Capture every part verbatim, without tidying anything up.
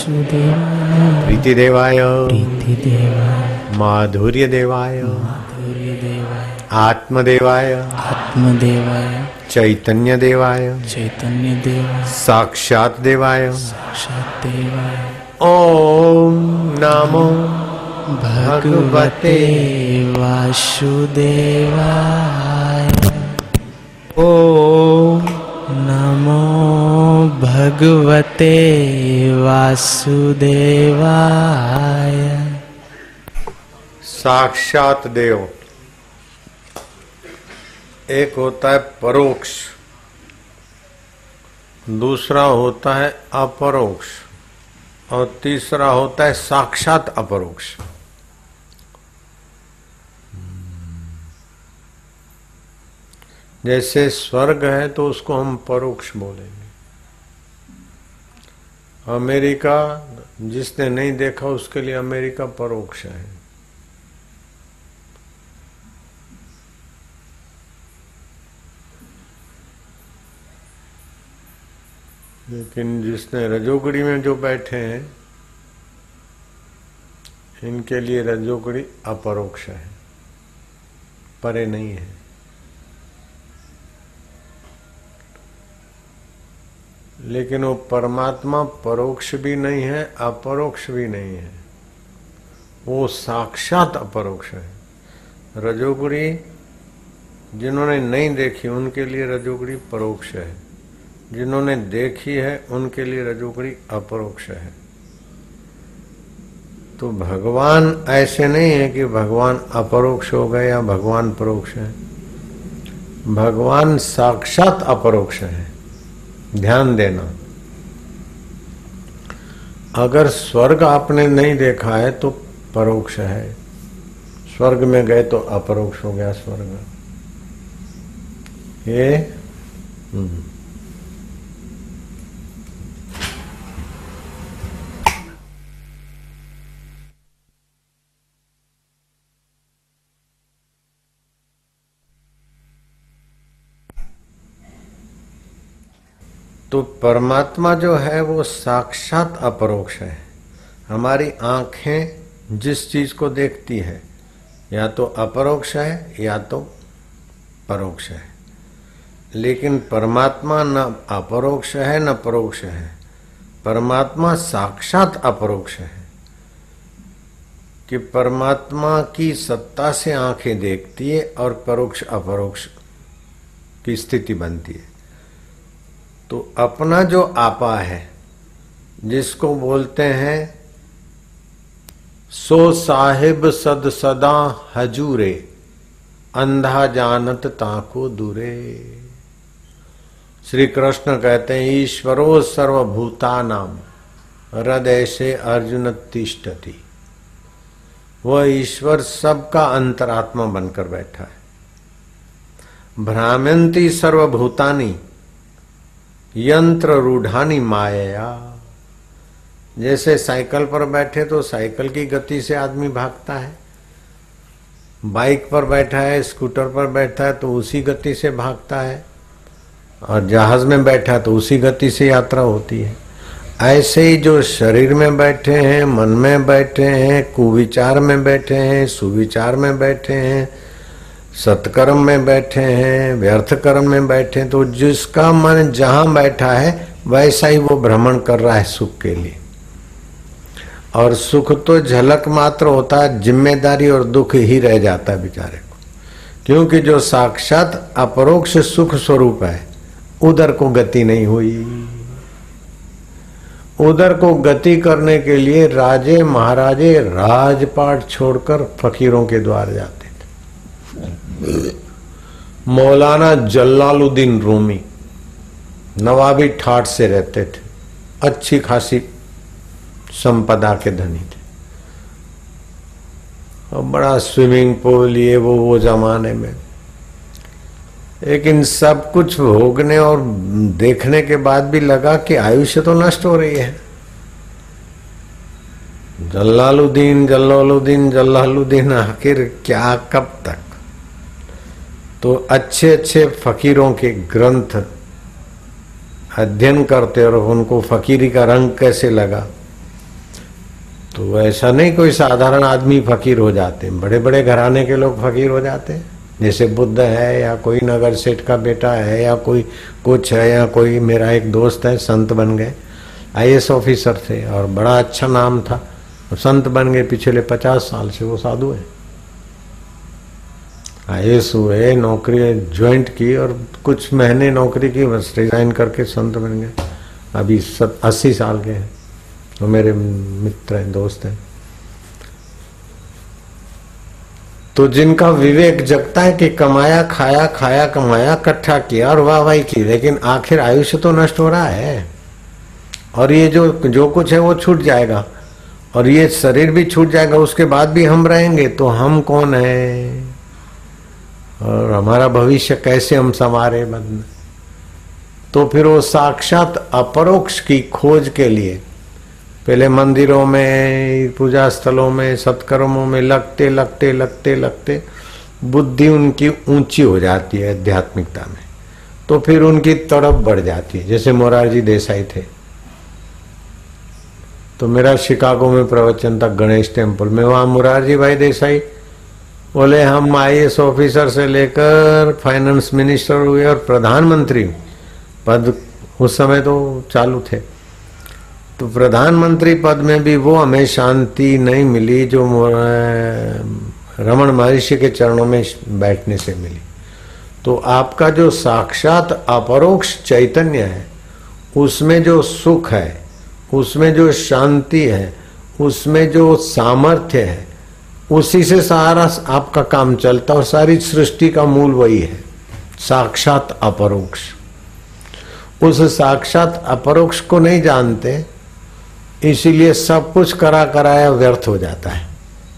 वासुदेवाय प्रीतिदेवाय प्रीतिदेवाय माधुर्यदेवाय माधुर्यदेवाय आत्मदेवाय आत्मदेवाय चैतन्यदेवाय चैतन्यदेवाय साक्षात देवाय साक्षात् देवाय ओम नमो भगवते वासुदेवाय ओम नमो भगवते वासुदेवाय। साक्षात देव एक होता है परोक्ष, दूसरा होता है अपरोक्ष और तीसरा होता है साक्षात अपरोक्ष। जैसे स्वर्ग है तो उसको हम परोक्ष बोलेंगे। अमेरिका जिसने नहीं देखा उसके लिए अमेरिका परोक्ष है। लेकिन जिसने रजोगुड़ी में जो बैठे हैं इनके लिए रजोगुड़ी अपरोक्ष है, परे नहीं है। लेकिन वो परमात्मा परोक्ष भी नहीं है, अपरोक्ष भी नहीं है, वो साक्षात अपरोक्ष है। रजोगुड़ी जिन्होंने नहीं देखी उनके लिए रजोगुड़ी परोक्ष है, जिन्होंने देखी है उनके लिए रजोगुड़ी अपरोक्ष है। तो भगवान ऐसे नहीं है कि भगवान अपरोक्ष हो गए या भगवान परोक्ष है। भगवान साक्षात अपरोक्ष है। ध्यान देना, अगर स्वर्ग आपने नहीं देखा है तो परोक्ष है, स्वर्ग में गए तो अपरोक्ष हो गया स्वर्ग। ये तो परमात्मा जो है वो साक्षात अपरोक्ष है। हमारी आंखें जिस चीज को देखती है या तो अपरोक्ष है या तो परोक्ष है, लेकिन परमात्मा न अपरोक्ष है न परोक्ष है। परमात्मा साक्षात अपरोक्ष है कि परमात्मा की सत्ता से आंखें देखती है और परोक्ष अपरोक्ष की स्थिति बनती है। तो अपना जो आपा है जिसको बोलते हैं सो साहिब सद सदा हजूरे, अंधा जानत ताको दूरे। श्री कृष्ण कहते हैं ईश्वरो सर्वभूतानाम हृदय से अर्जुन तिष्ठति। वह ईश्वर सबका अंतरात्मा बनकर बैठा है। भ्राम्यन्ति सर्वभूतानि यंत्र रूढ़ानी माया। जैसे साइकिल पर बैठे तो साइकिल की गति से आदमी भागता है, बाइक पर बैठा है, स्कूटर पर बैठा है तो उसी गति से भागता है, और जहाज में बैठा तो उसी गति से यात्रा होती है। ऐसे ही जो शरीर में बैठे हैं, मन में बैठे हैं, कुविचार में बैठे हैं, सुविचार में बैठे हैं, सत्कर्म में बैठे हैं, व्यर्थ कर्म में बैठे हैं, तो जिसका मन जहां बैठा है वैसा ही वो भ्रमण कर रहा है सुख के लिए। और सुख तो झलक मात्र होता है, जिम्मेदारी और दुख ही रह जाता है बेचारे को। क्योंकि जो साक्षात अपरोक्ष सुख स्वरूप है उधर को गति नहीं हुई। उधर को गति करने के लिए राजे महाराजे राजपाट छोड़कर फकीरों के द्वार जाते। मौलाना जलालुद्दीन रूमी नवाबी ठाट से रहते थे, अच्छी खासी संपदा के धनी थे, और बड़ा स्विमिंग पूल ये वो वो जमाने में। लेकिन सब कुछ भोगने और देखने के बाद भी लगा कि आयुष्य तो नष्ट हो रही है। जलालुद्दीन जलालुद्दीन जलालुद्दीन आखिर क्या कब तक। तो अच्छे अच्छे फकीरों के ग्रंथ अध्ययन करते और उनको फकीरी का रंग कैसे लगा तो ऐसा नहीं कोई साधारण आदमी फकीर हो जाते हैं, बड़े बड़े घराने के लोग फकीर हो जाते हैं। जैसे बुद्ध है या कोई नगर सेठ का बेटा है या कोई कुछ है, या कोई मेरा एक दोस्त है संत बन गए, आई ए एस ऑफिसर थे और बड़ा अच्छा नाम था, संत बन गए। पिछले पचास साल से वो साधु है, आई ए एस हुए, नौकरी ज्वाइंट की और कुछ महीने नौकरी की, बस रिजाइन करके संत बन गए। अभी सब अस्सी साल के हैं। वो मेरे मित्र हैं, दोस्त हैं। तो जिनका विवेक जगता है कि कमाया खाया, खाया कमाया, इकट्ठा किया और वाह वाही की, लेकिन आखिर आयुष्य तो नष्ट हो रहा है और ये जो जो कुछ है वो छूट जाएगा और ये शरीर भी छूट जाएगा, उसके बाद भी हम रहेंगे। तो हम कौन है और हमारा भविष्य कैसे हम संवारे बदले? तो फिर वो साक्षात अपरोक्ष की खोज के लिए पहले मंदिरों में, पूजा स्थलों में, सत्कर्मों में लगते लगते लगते लगते बुद्धि उनकी ऊंची हो जाती है आध्यात्मिकता में, तो फिर उनकी तड़प बढ़ जाती है। जैसे मोरारजी देसाई थे, तो मेरा शिकागो में प्रवचन था गणेश टेम्पल में, वहां मोरारजी भाई देसाई बोले हम आई ए एस ऑफिसर से लेकर फाइनेंस मिनिस्टर हुए और प्रधानमंत्री पद उस समय तो चालू थे, तो प्रधानमंत्री पद में भी वो हमें शांति नहीं मिली जो रमण महर्षि के चरणों में बैठने से मिली। तो आपका जो साक्षात अपरोक्ष चैतन्य है, उसमें जो सुख है, उसमें जो शांति है, उसमें जो सामर्थ्य है, उसी से सारा आपका काम चलता और सारी सृष्टि का मूल वही है, साक्षात अपरोक्ष। उस साक्षात अपरोक्ष को नहीं जानते, इसीलिए सब कुछ करा कराया व्यर्थ हो जाता है।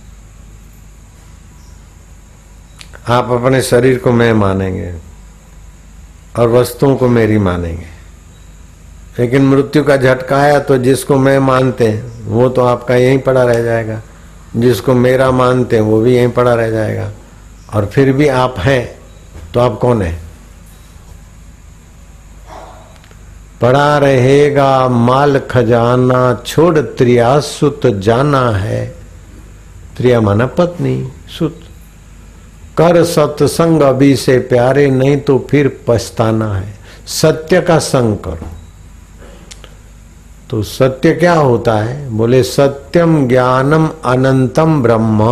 आप अपने शरीर को मैं मानेंगे और वस्तुओं को मेरी मानेंगे, लेकिन मृत्यु का झटका आया तो जिसको मैं मानते हैं वो तो आपका यहीं पड़ा रह जाएगा, जिसको मेरा मानते हैं वो भी यहीं पड़ा रह जाएगा। और फिर भी आप हैं तो आप कौन है? पड़ा रहेगा माल खजाना, छोड़ त्रिया सुत जाना है। त्रिया माना पत्नी, सुत। कर सत्संग अभी से प्यारे, नहीं तो फिर पछताना है। सत्य का संग करो। तो सत्य क्या होता है? बोले सत्यम ज्ञानम अनंतम ब्रह्म।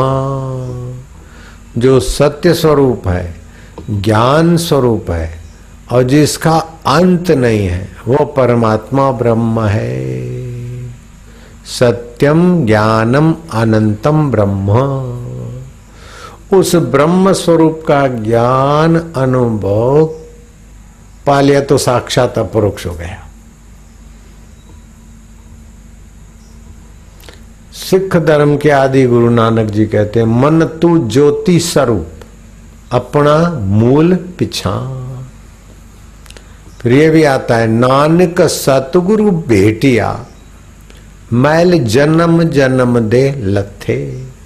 जो सत्य स्वरूप है, ज्ञान स्वरूप है और जिसका अंत नहीं है, वो परमात्मा ब्रह्म है। सत्यम ज्ञानम अनंतम ब्रह्म। उस ब्रह्म स्वरूप का ज्ञान अनुभव पा लिया तो साक्षात अपरोक्ष हो गया। सिख धर्म के आदि गुरु नानक जी कहते हैं, मन तू ज्योति स्वरूप, अपना मूल पिछान। फिर ये भी आता है, नानक सतगुरु भेटिया, मैल जन्म जन्म दे लथे।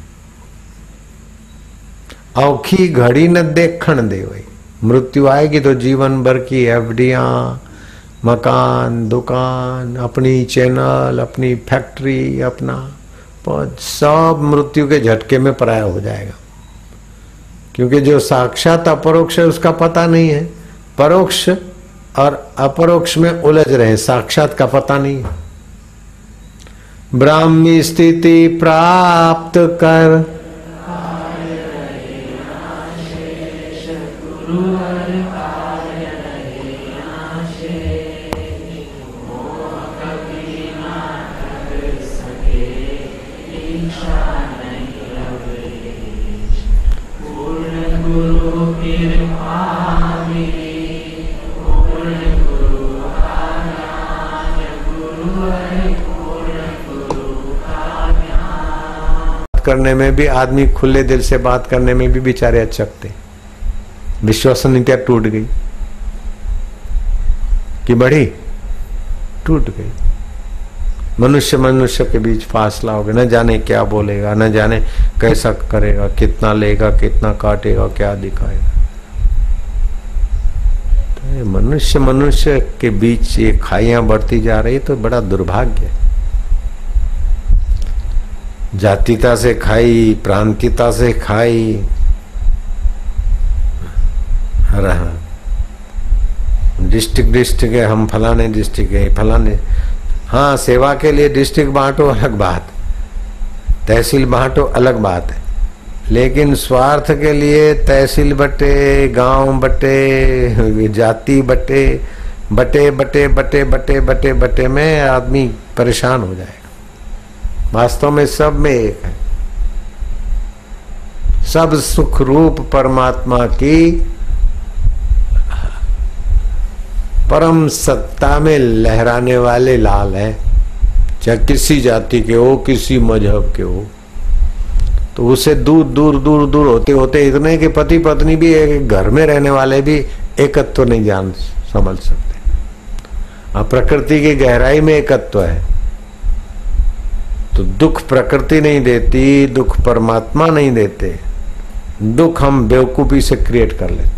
औखी घड़ी न देखण दे। वही मृत्यु आएगी तो जीवन भर की एफडियां, मकान, दुकान, अपनी चैनल, अपनी फैक्ट्री, अपना पद, सब मृत्यु के झटके में पराया हो जाएगा। क्योंकि जो साक्षात अपरोक्ष है उसका पता नहीं है, परोक्ष और अपरोक्ष में उलझ रहे, साक्षात का पता नहीं है। ब्राह्मी स्थिति प्राप्त कर, करने में भी आदमी खुले दिल से बात करने में भी बेचारे अचकते। विश्वसनीयता टूट गई कि बढ़ी, टूट गई। मनुष्य मनुष्य के बीच फासला हो गया, न जाने क्या बोलेगा, न जाने कैसा करेगा, कितना लेगा, कितना काटेगा, क्या दिखाएगा। तो मनुष्य मनुष्य के बीच ये खाइयां बढ़ती जा रही, तो बड़ा दुर्भाग्य है। जातीता से खाई, प्रांतीयता से खाई, रहा डिस्ट्रिक्ट डिस्ट्रिक्ट है, हम फलाने डिस्ट्रिक्ट है, फलाने। हाँ, सेवा के लिए डिस्ट्रिक्ट बांटो अलग बात, तहसील बांटो अलग बात है, लेकिन स्वार्थ के लिए तहसील बटे, गांव बटे, जाति बटे, बटे बटे बटे बटे बटे बटे में आदमी परेशान हो जाएगा। वास्तव में सब में एक है। सब सुख रूप परमात्मा की परम सत्ता में लहराने वाले लाल है, चाहे किसी जाति के हो, किसी मजहब के हो। तो उसे दूर दूर दूर दूर होते होते इतने कि पति पत्नी भी एक घर में रहने वाले भी एकत्व तो नहीं जान समझ सकते। अब प्रकृति की गहराई में एकत्व है, तो दुख प्रकृति नहीं देती, दुख परमात्मा नहीं देते, दुख हम बेवकूफी से क्रिएट कर लेते।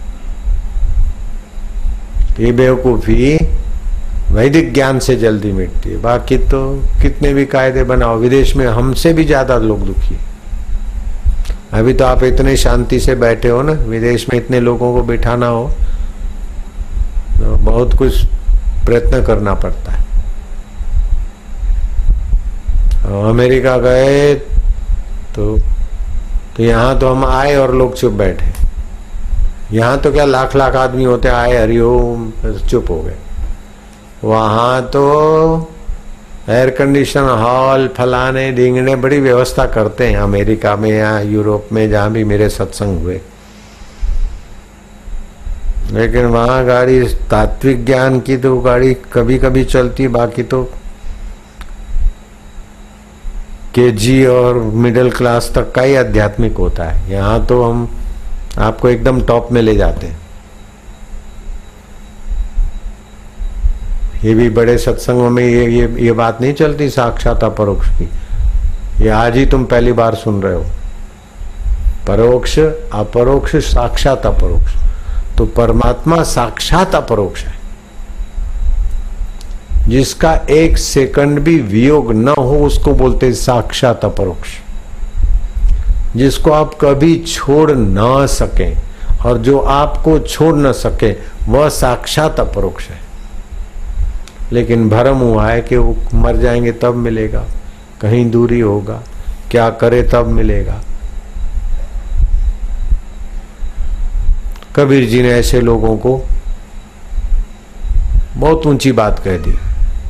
ये बेवकूफी वैदिक ज्ञान से जल्दी मिटती है। बाकी तो कितने भी कायदे बनाओ, विदेश में हमसे भी ज्यादा लोग दुखी है। अभी तो आप इतने शांति से बैठे हो ना, विदेश में इतने लोगों को बिठाना हो तो बहुत कुछ प्रयत्न करना पड़ता है। अमेरिका गए तो तो यहाँ तो हम आए और लोग चुप बैठे। यहाँ तो क्या लाख लाख आदमी होते, आए हरिओम चुप हो गए। वहां तो एयर कंडीशन हॉल फलाने ढींगने बड़ी व्यवस्था करते हैं, अमेरिका में या यूरोप में जहां भी मेरे सत्संग हुए। लेकिन वहां गाड़ी तात्विक ज्ञान की तो गाड़ी कभी कभी चलती, बाकी तो केजी और मिडिल क्लास तक का ही आध्यात्मिक होता है। यहाँ तो हम आपको एकदम टॉप में ले जाते हैं। ये भी बड़े सत्संगों में ये ये ये बात नहीं चलती साक्षात अपरोक्ष की। ये आज ही तुम पहली बार सुन रहे हो। परोक्ष अपरोक्ष साक्षात अपरोक्ष। तो परमात्मा साक्षात अपरोक्ष है, जिसका एक सेकंड भी वियोग न हो उसको बोलते साक्षात अपरोक्ष। जिसको आप कभी छोड़ ना सके और जो आपको छोड़ न सके वह साक्षात अपरोक्ष है। लेकिन भ्रम हुआ है कि वो मर जाएंगे तब मिलेगा, कहीं दूरी होगा, क्या करे तब मिलेगा। कबीर जी ने ऐसे लोगों को बहुत ऊंची बात कह दी।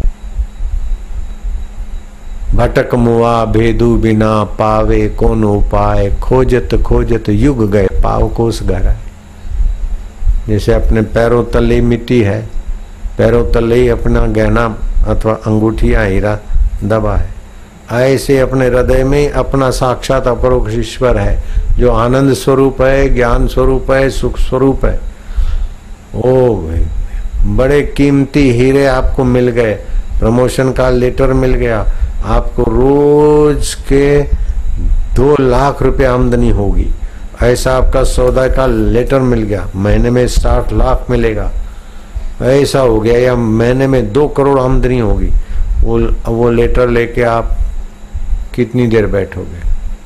भटक मुआ भेदू बिना पावे कौन उपाय, खोजत खोजत युग गए पाव कोस गहराए। जैसे अपने पैरों तले मिट्टी है, पैरों तले ही अपना गहना अथवा अंगूठिया हीरा दबा है, ऐसे अपने हृदय में अपना साक्षात अपरोक्ष ईश्वर है, जो आनंद स्वरूप है, ज्ञान स्वरूप है, सुख स्वरूप है। ओ भाई, बड़े कीमती हीरे आपको मिल गए, प्रमोशन का लेटर मिल गया, आपको रोज के दो लाख रुपए आमदनी होगी, ऐसा आपका सौदा का लेटर मिल गया, महीने में साठ लाख मिलेगा, ऐसा हो गया, या महीने में दो करोड़ आमदनी होगी। वो वो लेटर लेके आप कितनी देर बैठोगे?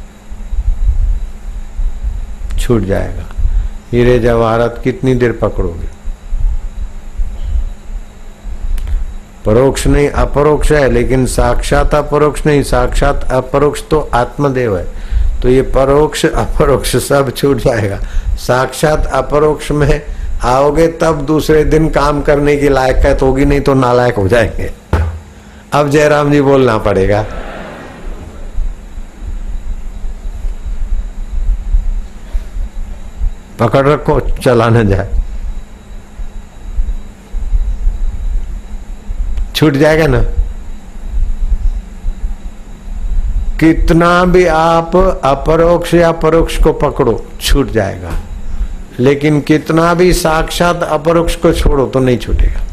छूट जाएगा। हीरे जवाहरात कितनी देर पकड़ोगे? परोक्ष नहीं अपरोक्ष है, लेकिन साक्षात अपरोक्ष नहीं। साक्षात अपरोक्ष तो आत्मदेव है, तो ये परोक्ष अपरोक्ष सब छूट जाएगा। साक्षात अपरोक्ष में आओगे तब दूसरे दिन काम करने की लायकात होगी, नहीं तो नालायक हो जाएंगे। अब जयराम जी बोलना पड़ेगा। पकड़ रखो, चला न जाए, छूट जाएगा ना। कितना भी आप अपरोक्ष या परोक्ष को पकड़ो छूट जाएगा, लेकिन कितना भी साक्षात अपरोक्ष को छोड़ो तो नहीं छूटेगा।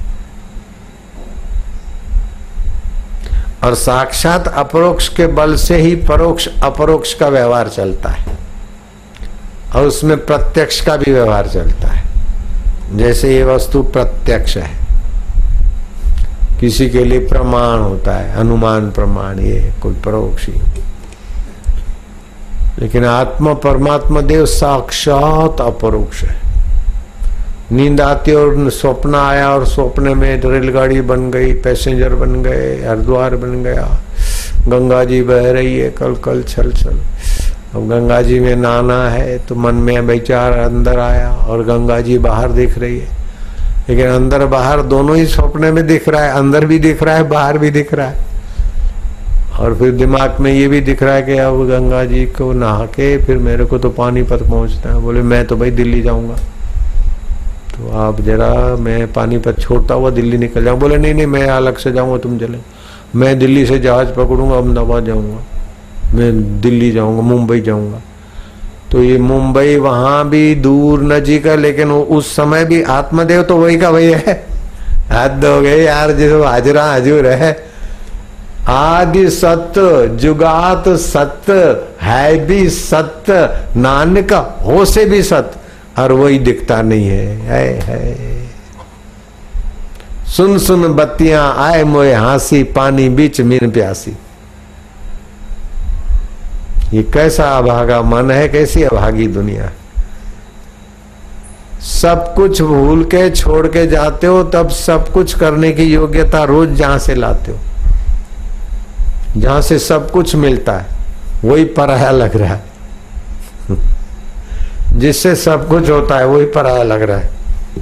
और साक्षात अपरोक्ष के बल से ही परोक्ष अपरोक्ष का व्यवहार चलता है, और उसमें प्रत्यक्ष का भी व्यवहार चलता है। जैसे ये वस्तु प्रत्यक्ष है, किसी के लिए प्रमाण होता है, अनुमान प्रमाण, ये कोई परोक्ष ही। लेकिन आत्मा परमात्मा देव साक्षात अपरोक्ष है। नींद आती और स्वप्न आया और स्वप्न में रेलगाड़ी बन गई, पैसेंजर बन गए, हरिद्वार बन गया, गंगा जी बह रही है कल कल छल छल। अब गंगा जी में नहाना है तो मन में विचार अंदर आया और गंगा जी बाहर दिख रही है, लेकिन अंदर बाहर दोनों ही स्वप्न में दिख रहा है, अंदर भी दिख रहा है बाहर भी दिख रहा है। और फिर दिमाग में ये भी दिख रहा है कि अब गंगा जी को नहा के फिर मेरे को तो पानीपत पहुंचना है। बोले मैं तो भाई दिल्ली जाऊंगा, तो आप जरा मैं पानीपत छोड़ता हुआ दिल्ली निकल जाऊँ। बोले नहीं नहीं मैं अलग से जाऊंगा, तुम चले। मैं दिल्ली से जहाज पकड़ूंगा, अहमदाबाद जाऊंगा, मैं दिल्ली जाऊंगा, मुंबई जाऊंगा। तो ये मुंबई वहां भी दूर नजीक है, लेकिन उस समय भी आत्मदेव तो वही का वही है। हद हो गए यार, जो हाजरा हजूर है। आदि सत्य जुगात सत्य है भी सत्य, नानक हो से भी सत्य, और वही दिखता नहीं है, है, है। सुन सुन बत्तियां आए मोए हासी, पानी बीच मीन प्यासी। ये कैसा अभागा मन है, कैसी अभागी दुनिया। सब कुछ भूल के छोड़ के जाते हो, तब सब कुछ करने की योग्यता रोज जहां से लाते हो, जहां से सब कुछ मिलता है वही पराया लग रहा है। जिससे सब कुछ होता है वही पराया लग रहा है।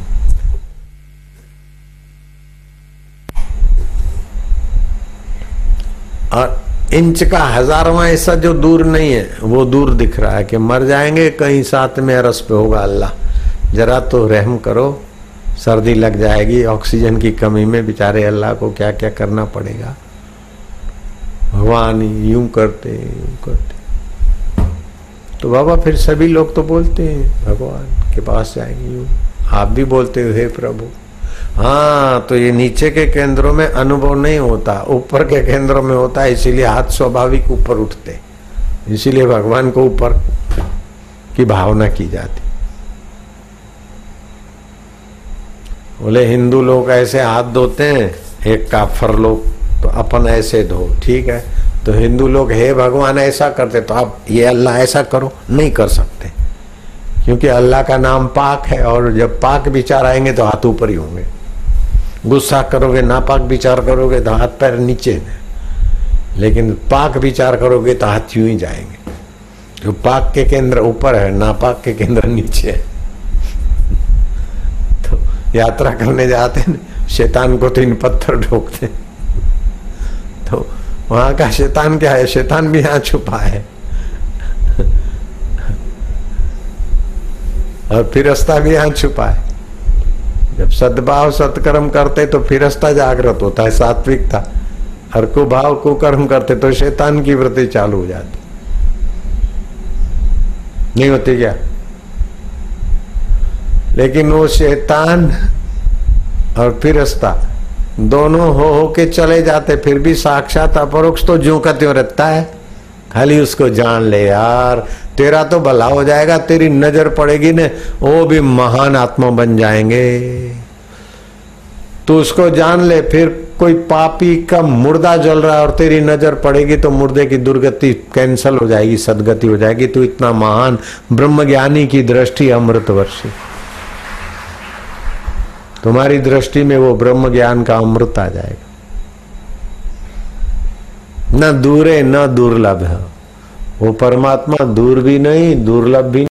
और इंच का हजारवां ऐसा जो दूर नहीं है वो दूर दिख रहा है कि मर जाएंगे कहीं साथ में अरस पे होगा। अल्लाह जरा तो रहम करो, सर्दी लग जाएगी, ऑक्सीजन की कमी में बेचारे अल्लाह को क्या क्या करना पड़ेगा। भगवान यूं करते यूं करते। तो बाबा फिर सभी लोग तो बोलते हैं भगवान के पास जाएंगे, यूं आप भी बोलते हो हे प्रभु। हाँ, तो ये नीचे के केंद्रों में अनुभव नहीं होता, ऊपर के केंद्रों में होता है, इसीलिए हाथ स्वाभाविक ऊपर उठते, इसीलिए भगवान को ऊपर की भावना की जाती। बोले हिंदू लोग ऐसे हाथ धोते हैं, एक काफर लोग तो अपन ऐसे धो, ठीक है। तो हिंदू लोग हे भगवान ऐसा करते, तो आप ये अल्लाह ऐसा करो, नहीं कर सकते, क्योंकि अल्लाह का नाम पाक है, और जब पाक विचार आएंगे तो हाथ ऊपर ही होंगे। गुस्सा करोगे, नापाक विचार करोगे तो हाथ पैर नीचे, लेकिन पाक विचार करोगे तो हाथ यूं ही जाएंगे। जो पाक के केंद्र ऊपर है, नापाक के केंद्र नीचे है। तो यात्रा करने जाते हैं, शैतान को तीन पत्थर ठोकते, तो वहां का शैतान क्या है? शैतान भी यहाँ छुपा है, और फिरस्ता भी यहाँ छुपा है। जब सद्भाव सत्कर्म करते तो फिरस्ता जागृत होता है, सात्विकता, और कुभाव कुकर्म करते तो शैतान की वृत्ति चालू हो जाती। नहीं होती क्या? लेकिन वो शैतान और फिरस्ता दोनों हो हो के चले जाते, फिर भी साक्षात अपरोक्ष तो ज्यों का त्यों रहता है। खाली उसको जान ले यार, तेरा तो भला हो जाएगा, तेरी नजर पड़ेगी न, वो भी महान आत्मा बन जाएंगे। तो उसको जान ले, फिर कोई पापी का मुर्दा जल रहा है और तेरी नजर पड़ेगी तो मुर्दे की दुर्गति कैंसल हो जाएगी, सदगति हो जाएगी। तो इतना महान ब्रह्मज्ञानी की दृष्टि अमृतवर्षी, तुम्हारी दृष्टि में वो ब्रह्म ज्ञान का अमृत आ जाएगा। न दूरे न दुर्लभ है वो परमात्मा, दूर भी नहीं दुर्लभ भी नहीं।